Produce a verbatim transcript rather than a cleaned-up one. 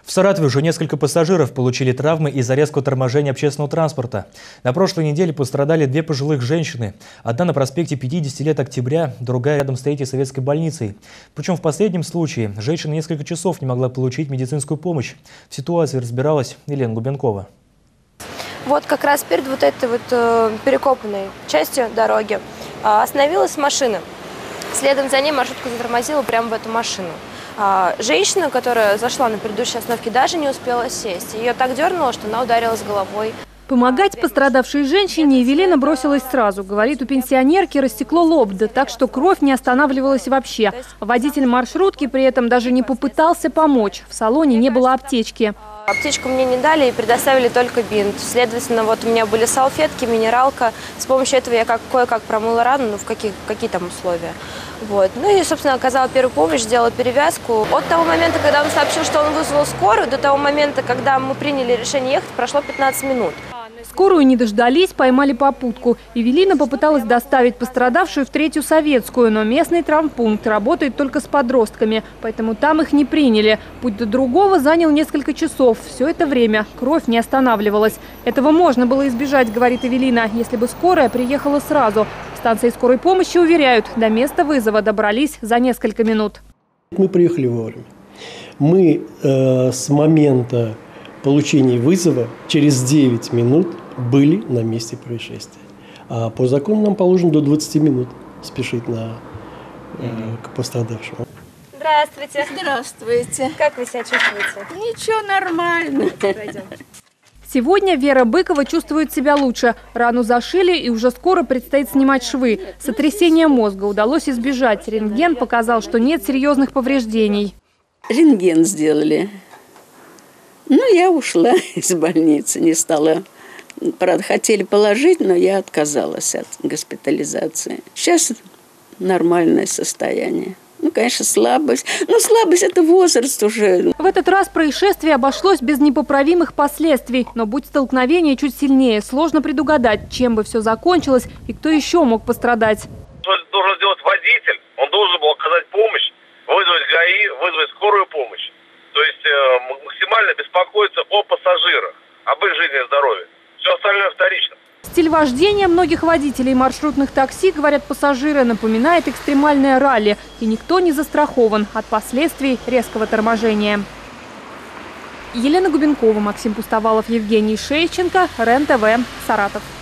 В Саратове уже несколько пассажиров получили травмы из-за резкого торможения общественного транспорта. На прошлой неделе пострадали две пожилых женщины. Одна на проспекте пятидесяти лет Октября, другая рядом с Третьей советской больницей. Причем в последнем случае женщина несколько часов не могла получить медицинскую помощь. В ситуации разбиралась Елена Губенкова. Вот как раз перед вот этой вот э, перекопанной частью дороги э, остановилась машина. Следом за ней маршрутка затормозила прямо в эту машину. А женщина, которая зашла на предыдущей остановке, даже не успела сесть. Ее так дернуло, что она ударилась головой. Помогать пострадавшей женщине Евелина бросилась сразу. Говорит, у пенсионерки растекло лоб, да так, что кровь не останавливалась вообще. Водитель маршрутки при этом даже не попытался помочь. В салоне не было аптечки. Аптечку мне не дали и предоставили только бинт. Следовательно, вот у меня были салфетки, минералка. С помощью этого я как, кое-как промыла рану, ну в какие, какие там условия. Вот. Ну и, собственно, оказала первую помощь, сделала перевязку. От того момента, когда он сообщил, что он вызвал скорую, до того момента, когда мы приняли решение ехать, прошло пятнадцать минут. Скорую не дождались, поймали попутку. Евелина попыталась доставить пострадавшую в Третью советскую, но местный травмпункт работает только с подростками, поэтому там их не приняли. Путь до другого занял несколько часов. Все это время кровь не останавливалась. Этого можно было избежать, говорит Евелина, если бы скорая приехала сразу. В станции скорой помощи уверяют, до места вызова добрались за несколько минут. Мы приехали вовремя. Мы э, с момента получения вызова через девять минут были на месте происшествия. А по закону нам положено до двадцати минут спешить на, э, к пострадавшему. Здравствуйте. Здравствуйте. Как вы себя чувствуете? Ничего, нормально. Пойдем. Сегодня Вера Быкова чувствует себя лучше. Рану зашили и уже скоро предстоит снимать швы. Сотрясение мозга удалось избежать. Рентген показал, что нет серьезных повреждений. Рентген сделали. Ну, я ушла из больницы, не стала. Правда, хотели положить, но я отказалась от госпитализации. Сейчас нормальное состояние. Ну, конечно, слабость. Но слабость – это возраст уже. В этот раз происшествие обошлось без непоправимых последствий. Но будь столкновение чуть сильнее, сложно предугадать, чем бы все закончилось и кто еще мог пострадать. Что должен сделать водитель? Он должен был оказать помощь, вызвать ГАИ, вызвать скорую помощь. То есть э, максимально беспокоиться о пассажирах, об их жизни и здоровье. Все остальное вторично. Стиль вождения многих водителей маршрутных такси, говорят пассажиры, напоминает экстремальное ралли. И никто не застрахован от последствий резкого торможения. Елена Губенкова, Максим Пустовалов, Евгений Шейченко, РЕН-ТВ, Саратов.